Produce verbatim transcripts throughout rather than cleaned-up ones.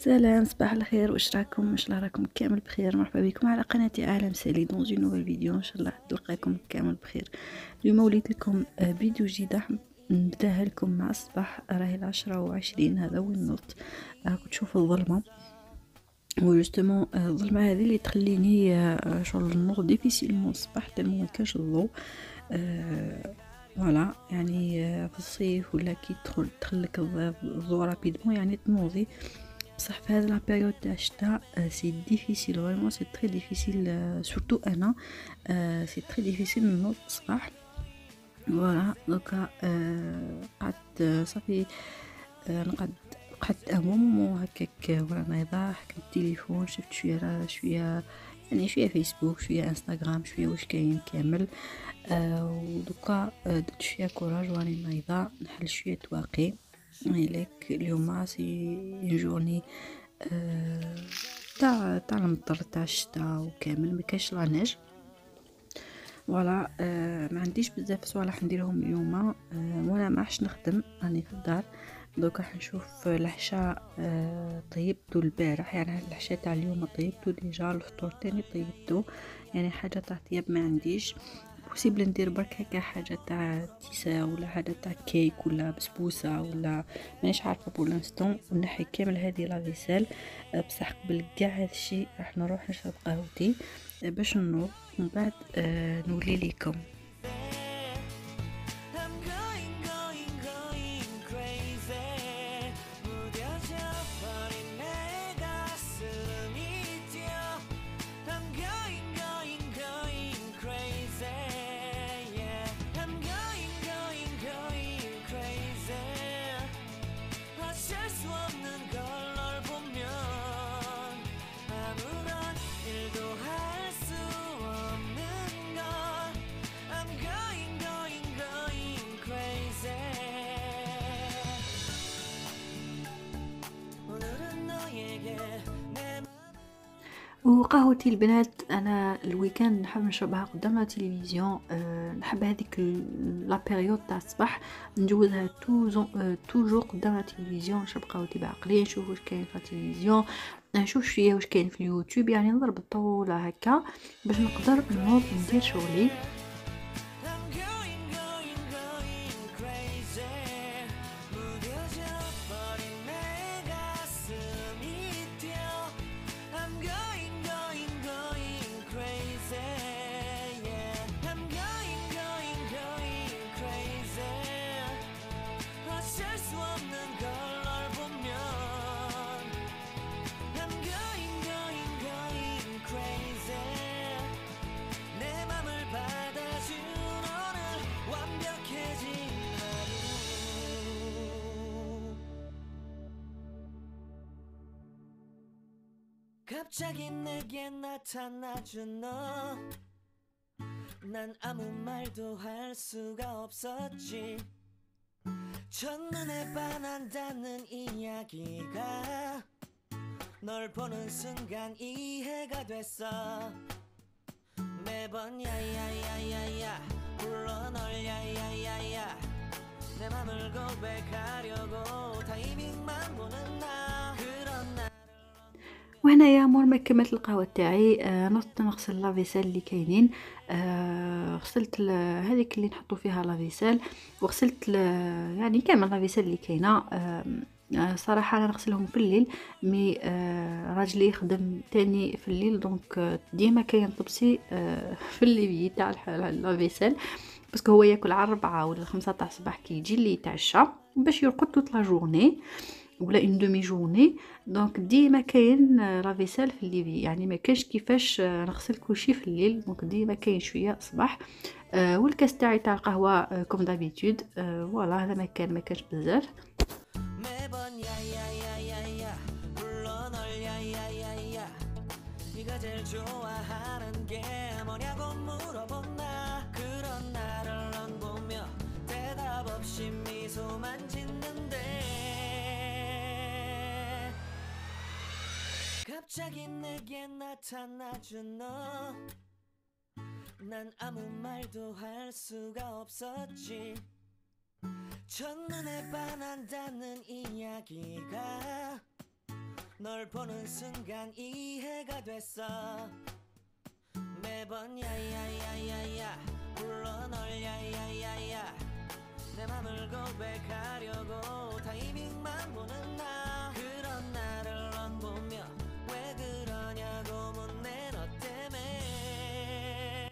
سلام، صباح الخير، واش راكم؟ ان شاء الله راكم كامل بخير. مرحبا بكم على قناتي عالم سالي دون جي نوفيل فيديو. ان شاء الله تلقاكم كامل بخير. اليوم وليت لكم آه، فيديو جديد راح نبداها لكم مع الصباح. راهي العشرة وعشرين، هذا وين نوض راكم تشوفوا الظلمه، وجوستومون الظلمه هذه اللي تخليني آه، شغل نوض ديفيسيلمون الصباح تالمو مكانش الضوء. أه فوالا يعني آه، في الصيف ولا كي تدخل تدخلك الضوء رابيدمون يعني تنوضي. بصح في هذه لا بيريود تاع الشتاء سي ديفيسيل، فريمون سي تري ديفيسيل، سورتو انا سي تري ديفيسيل نوض الصباح. فوالا دوكا قعدت صافي نقعد قعدت ان مومون هكاك وانا نايضه، حكمت التليفون، شفت شويه شويه يعني شويه فيسبوك، شويه انستغرام، شويه واش كاين كامل. آه ودوكا درت شويه كوراج واني نايضه نحل شويه واقي. لك اليوم سي جورني آه تاع تاع المطر تاع الشتاء وكامل، مكاينش لا نيج. فوالا آه ما عنديش بزاف صوالح نديرهم اليوم. آه وانا ما راحش نخدم، راني في الدار. دوكا حنشوف العشاء آه طيبتو البارح، يعني العشاء تاع اليوم طيبتو ديجا، الفطور تاني طيبتو، يعني حاجه تاع طياب ما عنديش. بوسيبل ندير برك هكا حاجه تاع تيسا ولا حاجه تاع كيك ولا بسبوسه ولا مانيش عارفه بور لانستون، ونحي كامل هذه لا فيسيل. بصح قبل كاع هذا الشيء راح نروح نشرب قهوتي باش نوض، ومن بعد آه نولي ليكم. وقهوتي البنات انا الويكاند نحب نشربها قدام التلفزيون. أه نحب هذيك لا بيريود تاع الصباح نجوزها توزون أه توجور قدام التلفزيون، نشرب قهوتي بعقلي، نشوف واش كاين في التلفزيون، نشوف شويه واش كاين في اليوتيوب، يعني نضرب الطاوله هكا باش نقدر نوض ندير شغلي. 갑자기 내게 나타나준 너, 난 아무 말도 할 수가 없었지. 첫눈에 반한다는 이야기가 널 보는 순간 이해가 됐어. 매번 야야야야야 불러 널 야야야야, 내 맘을 고백하려고 타이밍만 보는 나, 그런 나. وهنايا مور ما كملت القهوه تاعي آه نضت نغسل لافيسيل اللي كاينين. آه غسلت هذيك اللي نحطو فيها لافيسيل، وغسلت يعني كامل لافيسيل اللي كاينه. آه آه صراحه انا نغسلهم في الليل، مي آه راجلي يخدم تاني في الليل، دونك آه ديما كاين طبسي آه في الليفي تاع لافيسيل، باسكو هو ياكل على الربعة ولا الخمسة تاع الصباح كي يجي اللي يتعشى باش يرقد توت لا جورني ولا اون دومي جورني. دونك ديما كاين لافيسيل في الليفي، يعني ما كاش كيفاش نغسل كلشي في الليل، دونك ديما كاين شويه صباح. آه والكاس تاعي تاع القهوه آه كوم دابيتود. آه فوالا هذا ما كان ما كانش بزاف. 네가 제일 좋아하는 게 뭐냐고 물어본다. 그런 나를 넌 보며 대답 없이 미소만 짓는데, 갑자기 내게 나타나준 너, 난 아무 말도 할 수가 없었지. 첫눈에 반한다는 이야기가 널 보는 순간 이해가 됐어 매번 야야야야야 불러 널 야야야야 내 맘을 고백하려고 타이밍만 보는 나 그런 나를 넌 보며 왜 그러냐고 묻네 너 때문에.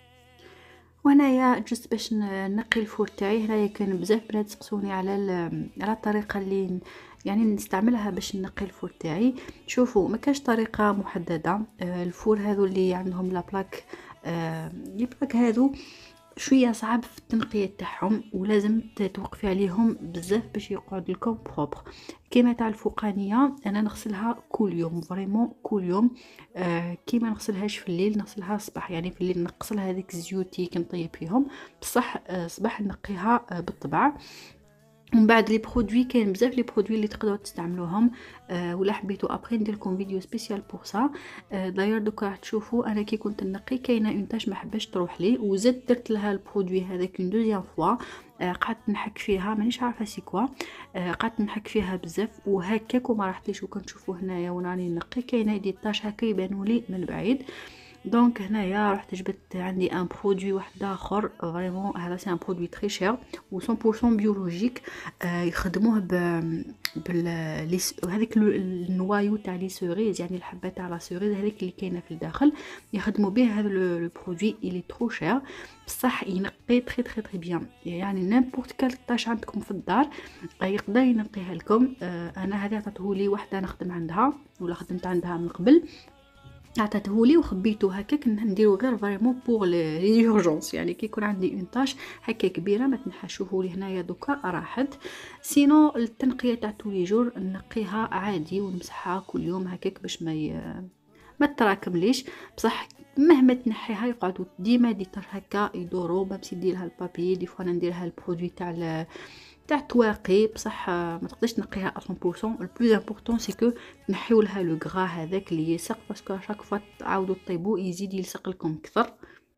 وهنايا جست باش ن- نقي الفور تاعي. هنايا كان بزاف بنات سقسوني على ال- على الطريقه اللي ن- يعني نستعملها باش نقي الفور تاعي. شوفوا ما كاش طريقه محدده. آه، الفور هذو اللي عندهم لا بلاك، آه، لي بلاك هذو شويه صعب في التنقيه تاعهم، ولازم ت- توقفي عليهم بزاف باش يقعد لكم بروبر. كيما تاع الفوقانيه انا نغسلها كل يوم، فريمون كل يوم. آه كيما نغسلهاش في الليل نغسلها الصباح، يعني في الليل نقصل هذيك الزيوتي كنطيب فيهم، بصح آه صباح نقيها آه بالطبع. ومن بعد لي برودوي كاين بزاف لي برودوي اللي تقدروا تستعملوهم. أه ولا حبيتوا ابري ندير لكم فيديو سبيسيال بور سا. أه داير دوكا راح تشوفوا انا كي كنت نقي كاينه اون تاش ما حباش تروح لي، وزدت درت لها البرودوي هذاك اون دوزيام فوا. أه قعدت نحك فيها مانيش عارفه سي كوا. أه قعدت نحك فيها بزاف وهكاك وما راحتليش. وكنشوفوا هنايا وراني نقي كاينه دي تاش هكا يبانوا لي من بعيد. دونك هنايا رحت جبت عندي ان برودوي واحد اخر فريمون هذا سي ان برودوي تري شير و مية بالمية بيولوجيك. آه يخدموه ب بال هذيك النوايو تاع لي سوريز، يعني الحبه تاع لا سوريز هذيك اللي كاينه في الداخل، يخدموا به هذا لو برودوي اللي ترو شير بصح ينقي تري تري تري بيان. يعني نيمبورت كال طاش عندكم في الدار يقدر ينقيها لكم. آه انا هذه عطاتهولي وحده نخدم عندها ولا خدمت عندها من قبل، عطاتهولي وخبيته هكاك نديرو غير فريمون بوغ لي اورجونس، يعني كي يكون عندي اون طاش هكا كبيره ما تنحشوه لي هنايا دوكا راحت. سينو التنقيه تاع تولي جور نقيها عادي ونمسحها كل يوم هكاك باش ما ي... ما تراكمليش. بصح مهما تنحيها يقعدوا ديما دي طاش هكا يدوروا. بمشي نديرها البابي دي فوا نديرها البرودوي تاع تاع التواقي، بصح ما تقدرش تنقيها مية بالمية. البلوز امبورطون سي كو نحيو لها لو غرا هذاك اللي يلصق، باسكو شاك فوا تعاودوا طيبوا يزيد يلصق لكم اكثر.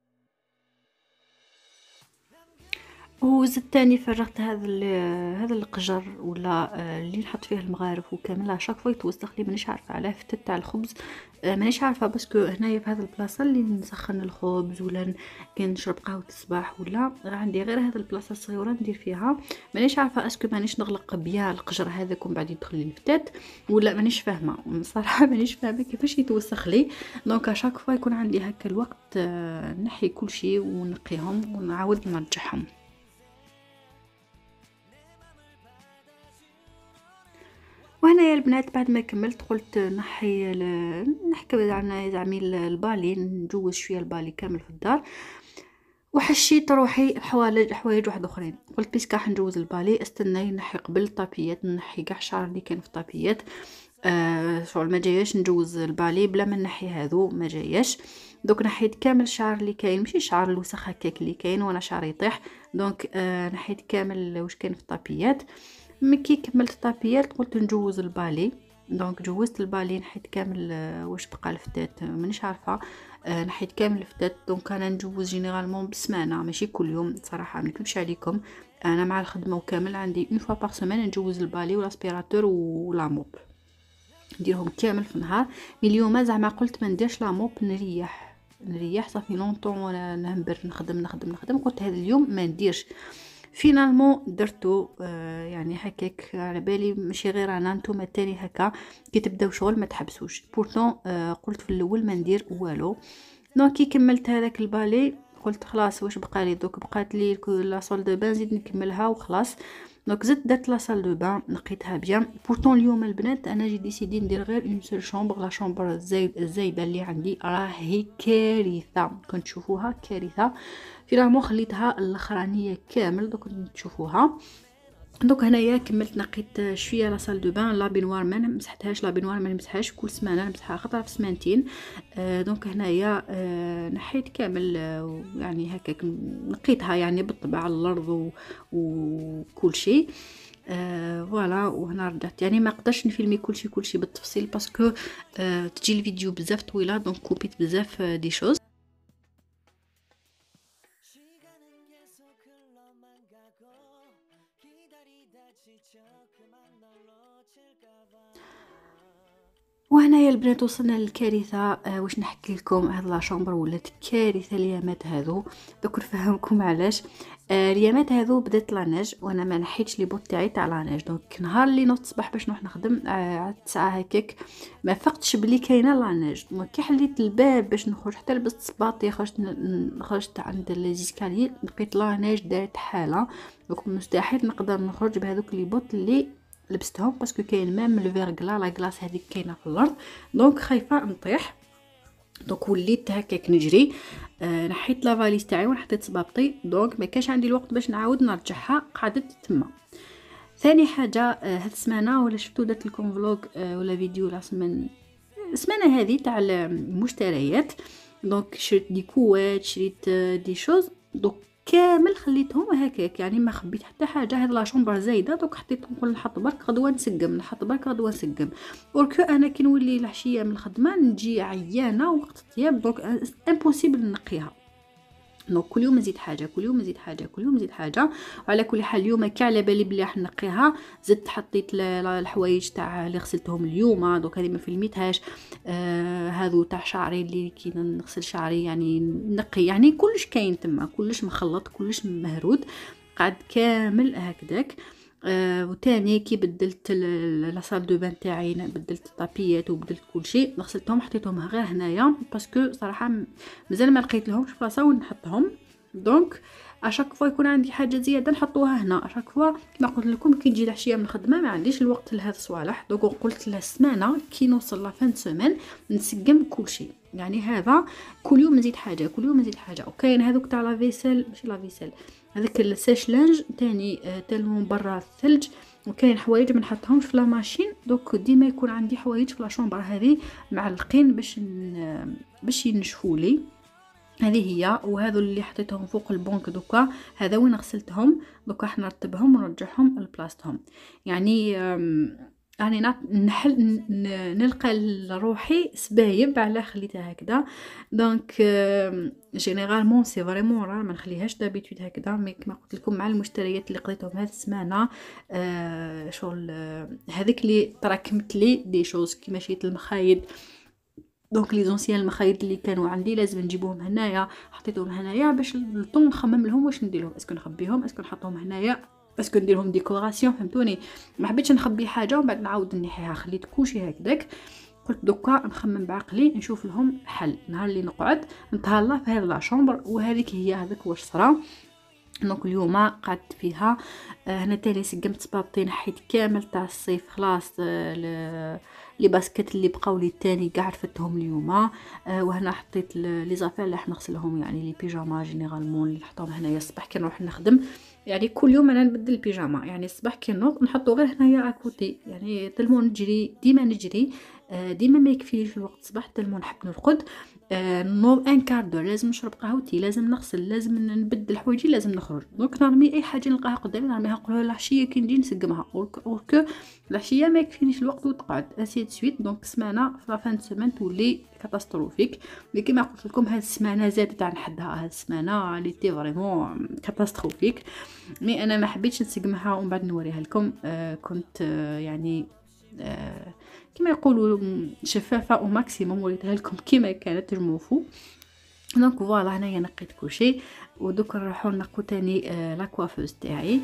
وزدت تاني فرغت هذا هذا القجر ولا اللي نحط فيه المغارف وكامل شاك فوا يتوسخ لي مانيش عارفه علاه. فتت تاع الخبز مانيش عارفه باسكو هنايا في هذا البلاصه اللي نسخن الخبز ولا كي نشرب قهوه الصباح ولا عندي غير هذا البلاصه الصغيره ندير فيها. مانيش عارفه اسكو مانيش نغلق بيا القجر هذاك ومن بعد يدخل لي الفتات ولا مانيش فاهمه صراحه. مانيش فاهمه كيفاش يتوسخ لي. دونك شاك فوا يكون عندي هكا الوقت نحي كل شيء ونقيهم ونعاود نرجعهم. وهنا يا البنات بعد ما كملت قلت نحي نحكي عن زعمي البالي، نجوز شويه البالي كامل في الدار. وحشيت روحي الحوالج حوايج واحد اخرين. قلت بيسكا حنجوز البالي استنى نحي قبل الطابيات، نحي كاع الشعر اللي كان في الطابيات. آه شغل ما جاياش نجوز البالي بلا ما نحي هذو ما جاياش. دوك نحيت كامل الشعر اللي كاين، ماشي الشعر الوسخ هكاك اللي كاين وانا شعري يطيح. دونك آه نحيت كامل واش كان في الطابيات. مكي كملت الطابيات قلت نجوز البالي. دونك جوزت البالي نحيت كامل واش بقى الفتات مانيش عارفه. أه نحيت كامل الفتات. دونك انا نجوز جينيرالمون بسمانه ماشي كل يوم صراحه ما نكذبش عليكم. انا مع الخدمه وكامل عندي اون فوا بار سيمين نجوز البالي والاسبيراتور ولا موب نديرهم كامل في النهار. مي اليوم زعما قلت ما نديرش لا موب نريح نريح صافي لونطون وانا نهبر نخدم نخدم نخدم. قلت هذا اليوم ما نديرش. فينالمون درتو. آه يعني هكاك على بالي ماشي غير انا نتوما تاني هكا كي تبداو شغل ما تحبسوش. بورتون آه قلت في الاول ما ندير والو. دونك كي كملت هذاك البالي قلت خلاص واش بقى لي دوك بقات لي لا صول دو بان نزيد نكملها وخلاص. دونك زدت درت لا صال دو بان نقيتها بيان. بورتون اليوم البنات انا جي ديسيدي ندير غير اون سول شومبر. لا شومبر الزايد الزايده اللي عندي راهي كارثه كنت تشوفوها كارثه. فينالمون خليتها الاخرانيه كامل دوك تشوفوها. دونك هنايا كملت نقيت شويه لا صال دو بان. لا بينوار ما مسحتهاش، لا بينوار ما نمسحهاش كل سمانه نمسحها خطره في سمانتين. آه دونك هنايا آه نحيت كامل آه يعني هكاك نقيتها يعني بالطبع على الارض وكل شيء. آه فوالا. وهنا رجعت يعني ما قدرش نفيلمي كلشي كلشي بالتفصيل باسكو آه تجي الفيديو بزاف طويله. دونك كوبيت بزاف آه دي شوز. وهنايا البنات وصلنا للكارثه. آه واش نحكي لكم، هاد لا شومبر ولات كارثه. اليامات هذو دوك نفهمكم علاش. آه اليامات هذو بدات لاناج وانا ما نحيتش لي بوط تاعي تاع لاناج. دونك نهار اللي نوض الصباح باش نروح نخدم على آه الساعه هكاك ما فقتش بلي كاينه لاناج. دونك كي حليت الباب باش نخرج حتى لبست صباطي خرجت خرجت عند لي زيسكالي لقيت لاناج دارت حاله. دونك مستحيل نقدر نخرج بهذوك لي بوط اللي لبستهم باسكو كاين ميم لو فيرغلا لا كلاص هذيك كاينه في الارض. دونك خايفه نطيح. دونك وليت هكاك نجري. آه نحيت لا فاليز تاعي ونحطيت صبابطي. دونك ما كانش عندي الوقت باش نعاود نرجعها، قعدت تما. ثاني حاجه آه هاد السمانه ولا شفتو درت لكم فلوغ آه ولا فيديو لا سمن السمانه هذه تاع المشتريات. دونك شريت دي كوات، شريت آه دي شوز. دونك كامل خليتهم هكاك، يعني ما خبيت حتى حاجه. هاد لا شومبر زايده دوك حطيتهم نقول نحط برك غدوه نسقم، نحط برك غدوه نسقم. اوركو انا كي نولي العشيه من الخدمه نجي عيانه وقت الطياب. دونك امبوسيبل نقيها. دونك كل يوم نزيد حاجه كل يوم نزيد حاجه كل يوم نزيد حاجه. وعلى كل حال اليوم كاع على بالي بلي راح نقيها. زدت حطيت الحوايج تاع اللي غسلتهم اليوم. دونك هذه ما فيلميتهاش. آه هذو تاع شعري اللي كي نغسل شعري يعني نقي، يعني كلش كاين تما، كلش مخلط كلش مهرود قاعد كامل هكذاك. آه وتاني كي بدلت لا صال دو بان تاعي بدلت الطابيات وبدلت كل شيء غسلتهم حطيتهم غير هنايا باسكو صراحه مازال ما لقيت لهمش بلاصه وين نحطهم. دونك اشاك فوا يكون عندي حاجه زياده نحطوها هنا. اشاك فوا كما قلت لكم كي نجي العشيه من الخدمه ما عنديش الوقت لهذا الصوالح. دونك قلت لا السمانه كي نوصل لا فان سيمين نسقم كل شيء. يعني هذا كل يوم نزيد حاجه كل يوم نزيد حاجه. وكاين هذوك تاع لا فيسل ماشي لا فيسل هذاك السيش لانج تاني تلمون برا الثلج. وكاين حوايج ما نحطهمش في لا ماشين. دوك ديما يكون عندي حوايج في لا شومبر هذه معلقين باش باش ينشفوا لي. هذه هي. وهذو اللي حطيتهم فوق البونك دوكا هذا وين غسلتهم. دوكا راح نرتبهم ونرجعهم لبلاصتهم. يعني يعني نحل نلقى لروحي سبايب على خليتها هكذا. دونك جينيرالمون سي فريمون راه ما نخليهاش دابيتود هكذا. مي كما قلت لكم مع المشتريات اللي قضيتهم هذه السمانه آه شغل هذيك اللي تراكمت لي دي شوز كيما شيت المخايد. دونك لي زونسيان المخايد اللي كانوا عندي لازم نجيبوهم هنايا، حطيتهم هنايا باش الطون نخمم لهم واش ندير لهم. اسكو نخبيهم اسكو نحطهم هنايا اسكو ندير لهم ديكوراسيون. فهمتوني؟ ما حبيتش نخبي حاجه ومن بعد نعاود نحيها. خليت كلشي هكذاك. قلت دوكا نخمم بعقلي نشوف لهم حل. نهار اللي نقعد نتهلا في هذه لا شومبر وهذيك هي هذاك واش صرا. دونك اليوم قعدت فيها. آه هنا تاني سقمت صبابطي نحيت كامل تاع الصيف خلاص. آه لي باسكيت اللي بقاو لي تاني كاع رفدتهم اليوم. آه وهنا حطيت لي زافير اللي راح نغسلهم، يعني لي بيجاما جينيرالمون اللي نحطهم هنايا الصباح كي نروح نخدم. يعني كل يوم انا نبدل البيجاما، يعني الصباح كي نوض نحطو غير هنايا اكوتي. يعني تلمو نجري ديما نجري. آه ديما ما يكفيليش الوقت الصباح تلمو نحب نرقد. آه نوض ان كاردور لازم نشرب قهوتي، لازم نغسل، لازم نبدل حوايجي، لازم نخرج. دونك نرمي اي حاجه نلقاها قدامي نرميها. نقولها العشيه كي نجي نسقمها اوركو العشيه ما يكفينيش الوقت وتقعد اسي سويت. دونك سمانه في لافان سيمين تولي كاتاستروفيك. مي كيما قلت لكم هاد السمانه زادت عن حدها. هاد السمانه اللي تي فريمون كاتاستروفيك. مي انا ما حبيتش نسقمها ومن بعد نوريها لكم. آه كنت آه يعني آه كما يقولوا شفافه او ماكسيموم وريتها لكم كما كانت تجموفو. دونك فوالا هنايا نقيت كلشي. ودوك نروحو نقو تاني آه لا كوافوز تاعي.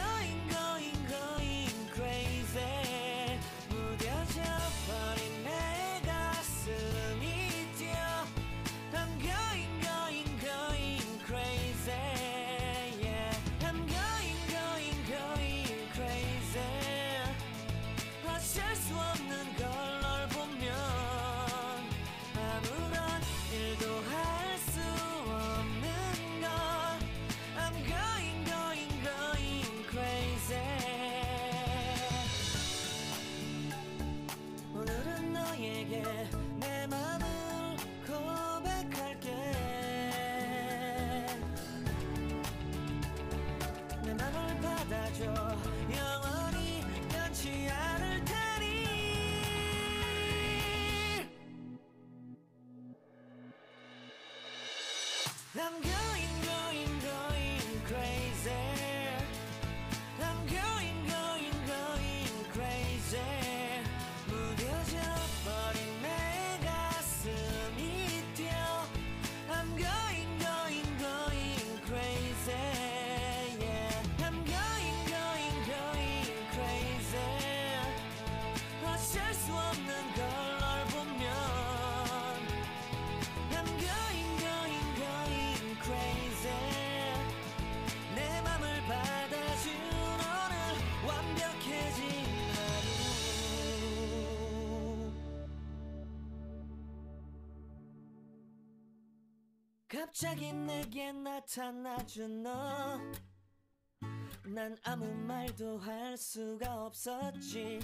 I'm going, going, going crazy. I'm going, going, going crazy. 무뎌져 버린 없는 걸 널 보면 I'm going going going crazy 내 맘을 받아준 오늘 완벽해진 하루 갑자기 내게 나타나준 너 난 아무 말도 할 수가 없었지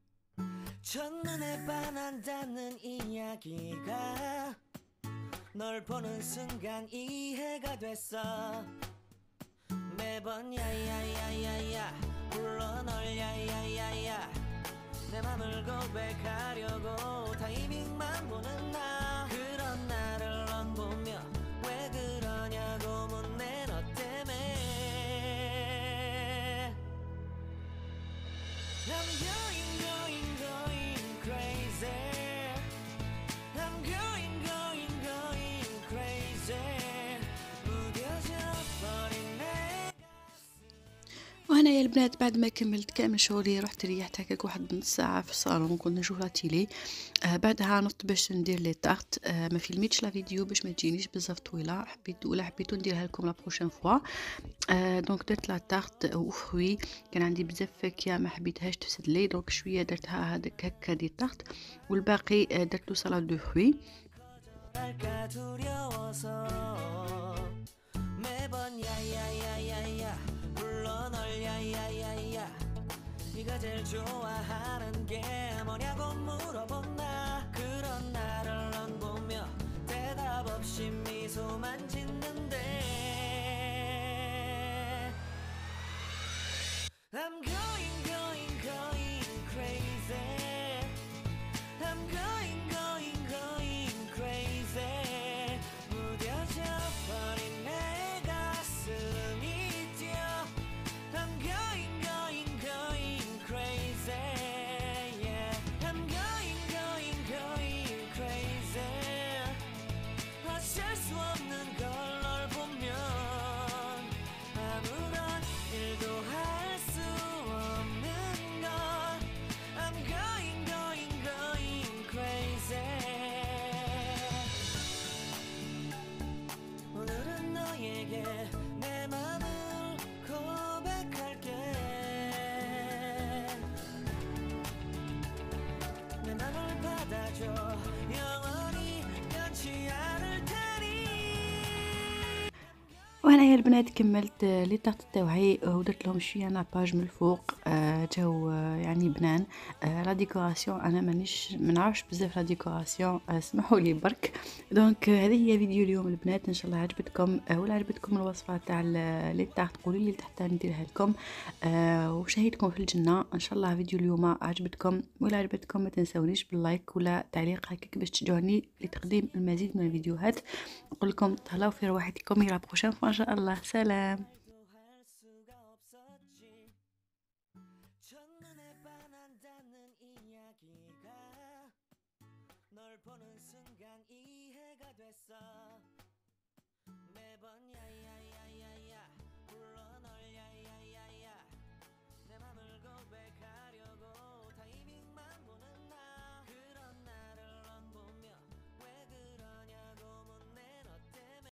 첫눈에 반한다는 이야기가 널 보는 순간 이해가 됐어 매번 야야야야야 불러 널 야야야야 내 맘을 고백하려고 타이밍만 보는 나 그런 나를 넌 보며 왜 그러냐고 묻네 너 때문에 I'm going going going crazy I'm going going going crazy 무뎌져 버린 내 وهنا يا البنات بعد ما كملت كامل شغلي رحت ريحت هكاك واحد نص ساعة في الصالون كنا نشوف لاتيلي. آه بعدها نطت باش ندير لي طارت. آه ما فيلميتش لا فيديو باش ما تجينيش بزاف طويلة حبيت ولا حبيتو نديرها لكم لا بروشين فوا. آه دونك درت لا طارت او فروي كان عندي بزاف فاكهة ما حبيتهاش تفسد لي دونك شوية درتها هذاك هكا دي طارت والباقي آه درت له سلطة دو فروي. 갈까 두려워서 매번 야야야야야 불러 널 야야야야 네가 제일 좋아하는 게 뭐냐고 물어본 나 그런 나를 넌 보며 대답 없이 미소만 짓는데 I'm going going going crazy I'm going going going crazy 무뎌져 버린 내 가슴이 뛰어 I'm going going going crazy yeah I'm going going going crazy 어쩔 수 없는 걸 널 보면 아무런 일도 할 수 없는 걸 I'm going going going crazy 오늘은 너에게 내 맘을 고백할게 내 맘을 받아줘 영원히 변치 않을 테니 وهنا يا البنات كملت لي طارت تاوعي ودرت لهم شويه ناباج من الفوق. آه جاو آه يعني بنان. آه لا ديكوراسيون انا مانيش منعرفش بزاف لا ديكوراسيون. آه اسمحوا لي برك. دونك آه هذه هي فيديو اليوم البنات ان شاء الله عجبتكم. آه ولا عجبتكم الوصفه تاع لي طارت قولوا لي تحت نديرها لكم. آه وشهيتكم في الجنه ان شاء الله. فيديو اليوم عجبتكم ولا عجبتكم ما تنسونيش باللايك ولا تعليق هكاك باش تشجعوني لتقديم المزيد من الفيديوهات. نقول لكم تهلاو في رواحتكم الى بروشين ان شاء الله. سلام. 할 수가 없었지 첫눈에 반한다는 이야기가 널 보는 순간 이해가 됐어 매번 야야야